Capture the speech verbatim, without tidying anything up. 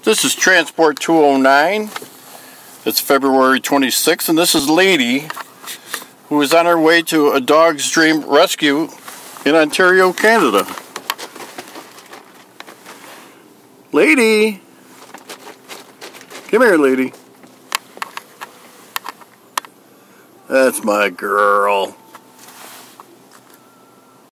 This is Transport two oh nine. It's February twenty-sixth, and this is Lady, who is on her way to a dog's dream rescue in Ontario, Canada. Lady! Come here, Lady. That's my girl.